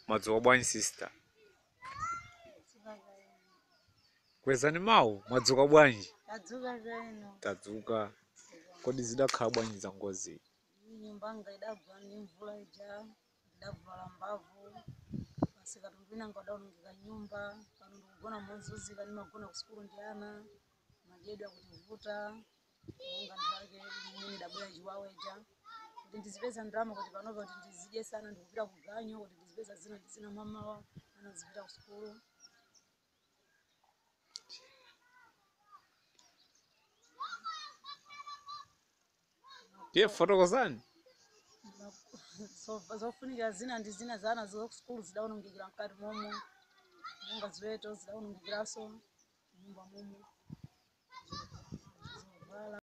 Madzuka bwanji sister. Kwezani mawu, madzuka bwanji. Tadzuka zvino. Tadzuka. Kodi zidakhala bwanji za ngozi. Nyumba nga idagwa ndi mvula ija, idagwa mbavu. Basi katundu ngodawonongeka nyumba, pano ndikugona mozunzi kani magona ku school ndi ana. Madyedwe akutivuta. Monga nthake imene idabwera chiwaweja. Kuti ndizipeza ndrama kuti panopa kuti ndizidye sana ndikupita kuganyo kuti ndizipeza zina mamawa anazipita ku school. Tiye fotokozani. Zofunika zina ndi zina zana zo ku school zidawonongekera mkati momwe. Monga ziweto zidawonongekeraso nyumba momwe.